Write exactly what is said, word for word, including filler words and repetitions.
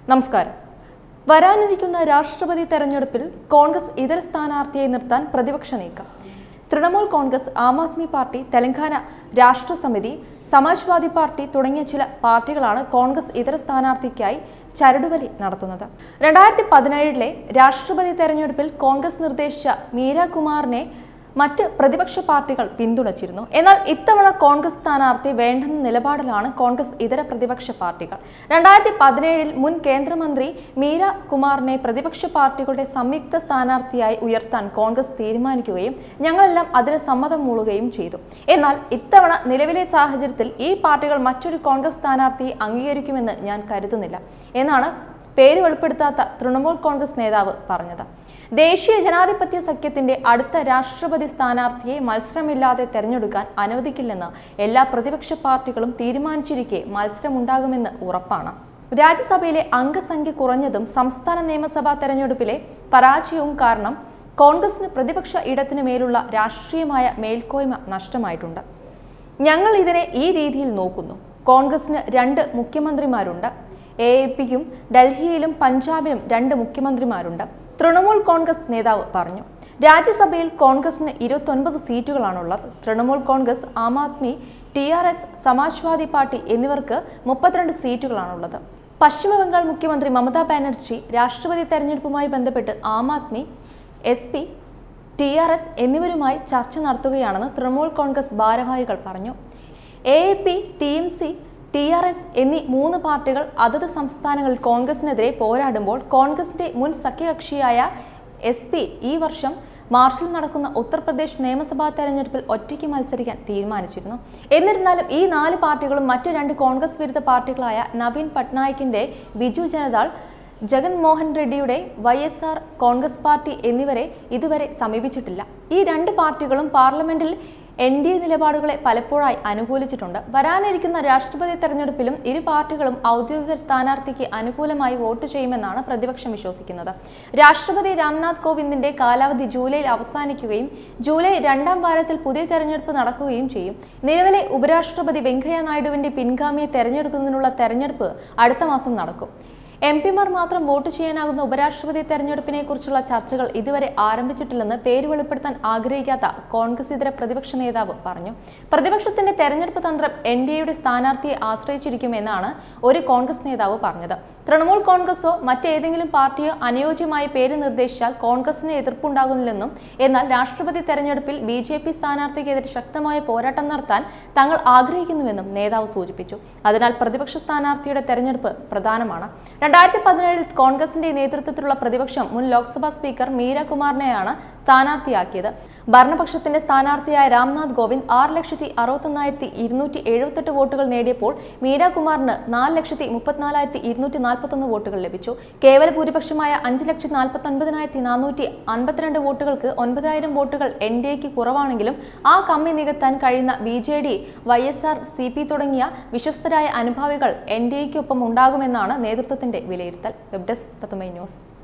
നമസ്കാരം. വരാനിരിക്കുന്ന രാഷ്ട്രപതി തെരഞ്ഞെടുപ്പിൽ കോൺഗ്രസ് ഇതര സ്ഥാനാർത്ഥിയെ നിർത്താൻ പ്രതിപക്ഷ നീക്കം. തൃണമൂൽ കോൺഗ്രസ്, ആം ആദ്മി പാർട്ടി, തെലങ്കാന രാഷ്ട്ര സമിതി, സമാജ്വാദി പാർട്ടി തുടങ്ങിയ ചില പാർട്ടികളാണ് കോൺഗ്രസ് ഇതര സ്ഥാനാർത്ഥിക്കായി ചരടുവലി നടത്തുന്നത്. രണ്ടായിരത്തി പതിനേഴിലെ രാഷ്ട്രപതി തെരഞ്ഞെടുപ്പിൽ കോൺഗ്രസ് നിർദ്ദേശിച്ച മീര കുമാറിനെ മറ്റ് പ്രതിപക്ഷ പാർട്ടികൾ പിന്തുണച്ചിരുന്നു. എന്നാൽ ഇത്തവണ കോൺഗ്രസ് സ്ഥാനാർത്ഥി വേണ്ടെന്ന നിലപാടിലാണ് കോൺഗ്രസ് ഇതര പ്രതിപക്ഷ പാർട്ടികൾ. രണ്ടായിരത്തി പതിനേഴിൽ മുൻ കേന്ദ്രമന്ത്രി മീര കുമാറിനെ പ്രതിപക്ഷ പാർട്ടികളുടെ സംയുക്ത സ്ഥാനാർത്ഥിയായി ഉയർത്താൻ കോൺഗ്രസ് തീരുമാനിക്കുകയും ഞങ്ങളെല്ലാം അതിന് സമ്മതം മൂളുകയും ചെയ്തു. എന്നാൽ ഇത്തവണ നിലവിലെ സാഹചര്യത്തിൽ ഈ പാർട്ടികൾ മറ്റൊരു കോൺഗ്രസ് സ്ഥാനാർത്ഥിയെ അംഗീകരിക്കുമെന്ന് ഞാൻ കരുതുന്നില്ല എന്നാണ് പേര് വെളിപ്പെടുത്താത്ത തൃണമൂൽ കോൺഗ്രസ് നേതാവ് പറഞ്ഞത്. ദേശീയ ജനാധിപത്യ സഖ്യത്തിന്റെ അടുത്ത രാഷ്ട്രപതി സ്ഥാനാർത്ഥിയെ മത്സരമില്ലാതെ തെരഞ്ഞെടുക്കാൻ അനുവദിക്കില്ലെന്ന് എല്ലാ പ്രതിപക്ഷ പാർട്ടികളും തീരുമാനിച്ചിരിക്കെ മത്സരമുണ്ടാകുമെന്ന് ഉറപ്പാണ്. രാജ്യസഭയിലെ അംഗസംഖ്യ കുറഞ്ഞതും സംസ്ഥാന നിയമസഭാ തെരഞ്ഞെടുപ്പിലെ പരാജയവും കാരണം കോൺഗ്രസിന് പ്രതിപക്ഷ ഇടത്തിനു മേലുള്ള രാഷ്ട്രീയമായ മേൽക്കോയ്മ നഷ്ടമായിട്ടുണ്ട്. ഞങ്ങൾ ഇതിനെ ഈ രീതിയിൽ നോക്കുന്നു. കോൺഗ്രസിന് രണ്ട് മുഖ്യമന്ത്രിമാരുണ്ട്. എ എ പിക്കും ഡൽഹിയിലും പഞ്ചാബിലും രണ്ട് മുഖ്യമന്ത്രിമാരുണ്ട്. തൃണമൂൽ കോൺഗ്രസ് നേതാവ് പറഞ്ഞു. രാജ്യസഭയിൽ കോൺഗ്രസിന് ഇരുപത്തൊൻപത് സീറ്റുകളാണുള്ളത്. Trinamool Congress, Aam Aadmi, T R S, Samajwadi party എന്നിവർക്ക് മുപ്പത്തിരണ്ട് സീറ്റുകളാണുള്ളത്. പശ്ചിമബംഗാൾ മുഖ്യമന്ത്രി മമതാ ബാനർജി രാഷ്ട്രപതി തെരഞ്ഞെടുപ്പുമായി ബന്ധപ്പെട്ട് Aam Aadmi, S P, T R S എന്നിവരുമായി ചർച്ച നടത്തുകയാണെന്ന് തൃണമൂൽ കോൺഗ്രസ് ഭാരവാഹികൾ പറഞ്ഞു. A A P, T M C, T R S എന്നീ മൂന്ന് പാർട്ടികൾ അതത് സംസ്ഥാനങ്ങളിൽ കോൺഗ്രസിനെതിരെ പോരാടുമ്പോൾ കോൺഗ്രസിന്റെ മുൻ സഖ്യകക്ഷിയായ എസ് പി ഈ വർഷം മാർച്ചിൽ നടക്കുന്ന ഉത്തർപ്രദേശ് നിയമസഭാ തെരഞ്ഞെടുപ്പിൽ ഒറ്റയ്ക്ക് മത്സരിക്കാൻ തീരുമാനിച്ചിരുന്നു. എന്നിരുന്നാലും ഈ നാല് പാർട്ടികളും മറ്റ് രണ്ട് കോൺഗ്രസ് വിരുദ്ധ പാർട്ടികളായ നവീൻ പട്നായിക്കിന്റെ ബിജു ജനതാൾ, ജഗൻമോഹൻ റെഡ്ഡിയുടെ Y S R Congress party എന്നിവരെ ഇതുവരെ സമീപിച്ചിട്ടില്ല. ഈ രണ്ട് പാർട്ടികളും പാർലമെന്റിൽ എൻ ഡി എ നിലപാടുകളെ പലപ്പോഴായി അനുകൂലിച്ചിട്ടുണ്ട്. വരാനിരിക്കുന്ന രാഷ്ട്രപതി തെരഞ്ഞെടുപ്പിലും ഇരു പാർട്ടികളും ഔദ്യോഗിക സ്ഥാനാർത്ഥിക്ക് അനുകൂലമായി വോട്ട് ചെയ്യുമെന്നാണ് പ്രതിപക്ഷം വിശ്വസിക്കുന്നത്. രാഷ്ട്രപതി രാംനാഥ് കോവിന്ദിന്റെ കാലാവധി ജൂലൈയിൽ അവസാനിക്കുകയും ജൂലൈ രണ്ടാം വാരത്തിൽ പുതിയ തെരഞ്ഞെടുപ്പ് നടക്കുകയും ചെയ്യും. നിലവിലെ ഉപരാഷ്ട്രപതി വെങ്കയ്യ നായിഡുവിന്റെ പിൻഗാമിയെ തെരഞ്ഞെടുക്കുന്നതിനുള്ള തെരഞ്ഞെടുപ്പ് അടുത്ത മാസം നടക്കും. എം പിമാർ മാത്രം വോട്ട് ചെയ്യാനാകുന്ന ഉപരാഷ്ട്രപതി തെരഞ്ഞെടുപ്പിനെ കുറിച്ചുള്ള ചർച്ചകൾ ഇതുവരെ ആരംഭിച്ചിട്ടില്ലെന്ന് പേര് വെളിപ്പെടുത്താൻ ആഗ്രഹിക്കാത്ത കോൺഗ്രസ് ഇതര പ്രതിപക്ഷ നേതാവ് പറഞ്ഞു. പ്രതിപക്ഷത്തിന്റെ തെരഞ്ഞെടുപ്പ് തന്ത്രം എൻ ഡി എയുടെ സ്ഥാനാർത്ഥിയെ ആശ്രയിച്ചിരിക്കുമെന്നാണ് ഒരു കോൺഗ്രസ് നേതാവ് പറഞ്ഞത്. തൃണമൂൽ കോൺഗ്രസോ മറ്റേതെങ്കിലും പാർട്ടിയോ അനുയോജ്യമായ പേര് നിർദ്ദേശിച്ചാൽ കോൺഗ്രസിന് എതിർപ്പുണ്ടാകുന്നില്ലെന്നും എന്നാൽ രാഷ്ട്രപതി തെരഞ്ഞെടുപ്പിൽ ബി ജെ പി സ്ഥാനാർത്ഥിക്കെതിരെ ശക്തമായ പോരാട്ടം നടത്താൻ തങ്ങൾ ആഗ്രഹിക്കുന്നുവെന്നും നേതാവ് സൂചിപ്പിച്ചു. അതിനാൽ പ്രതിപക്ഷ സ്ഥാനാർത്ഥിയുടെ തെരഞ്ഞെടുപ്പ് പ്രധാനമാണ്. രണ്ടായിരത്തി പതിനേഴിൽ കോൺഗ്രസിന്റെ നേതൃത്വത്തിലുള്ള പ്രതിപക്ഷം മുൻ ലോക്സഭാ സ്പീക്കർ മീര കുമാറിനെയാണ് സ്ഥാനാർത്ഥിയാക്കിയത്. ഭരണപക്ഷത്തിന്റെ സ്ഥാനാർത്ഥിയായ രാംനാഥ് കോവിന്ദ് ആറ് ലക്ഷത്തി അറുപത്തൊന്നായിരത്തി ഇരുന്നൂറ്റി എഴുപത്തെട്ട് വോട്ടുകൾ നേടിയപ്പോൾ മീര കുമാറിന് നാല് ലക്ഷത്തി മുപ്പത്തിനാലായിരത്തി ഇരുന്നൂറ്റി നാൽപ്പത്തൊന്ന് വോട്ടുകൾ ലഭിച്ചു. കേവല ഭൂരിപക്ഷമായ അഞ്ച് ലക്ഷത്തി നാൽപ്പത്തി ഒൻപതിനായിരത്തി നാനൂറ്റി അൻപത്തിരണ്ട് വോട്ടുകൾക്ക് ഒൻപതിനായിരം വോട്ടുകൾ എൻ ഡി എക്ക് കുറവാണെങ്കിലും ആ കമ്മി നികത്താൻ കഴിയുന്ന B J D, Y S R, C P തുടങ്ങിയ വിശ്വസ്തരായ അനുഭാവികൾ എൻ ഡി എക്കൊപ്പം ഉണ്ടാകുമെന്നാണ് നേതൃത്വത്തിന്റെ വിലയിരുത്തൽ. വെബ് ഡെസ്ക് തത്തുമൈ ന്യൂസ്.